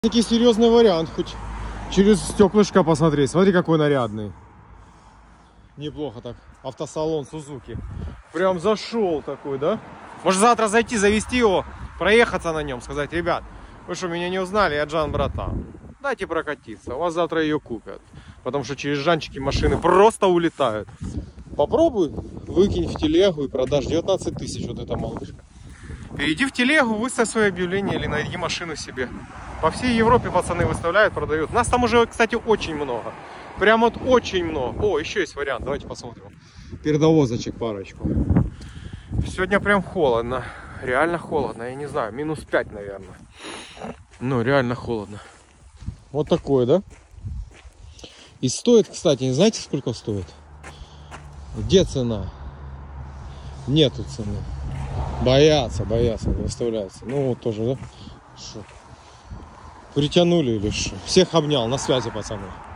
Такой серьезный вариант, хоть через стеклышко посмотреть. Смотри, какой нарядный. Неплохо так. Автосалон Сузуки. Прям зашел такой, да? Может завтра зайти, завести его, проехаться на нем, сказать: ребят, вы что, меня не узнали? Я Джан, братан. Дайте прокатиться, у вас завтра ее купят. Потому что через Жанчики машины просто улетают. Попробуй, выкинь в телегу и продашь 19 тысяч вот эта малышка. Перейди в телегу, выставь свое объявление или найди машину себе. По всей Европе пацаны выставляют, продают. Нас там уже, кстати, очень много. Прям вот очень много. О, еще есть вариант, давайте посмотрим. Передовозочек парочку. Сегодня прям холодно. Реально холодно, я не знаю, минус 5, наверное. Ну, реально холодно. Вот такое, да? И стоит, кстати, не знаете, сколько стоит? Где цена? Нету цены. Боятся, не выставляются. Ну вот тоже, да? Шо? Притянули или что? Всех обнял, на связи, пацаны.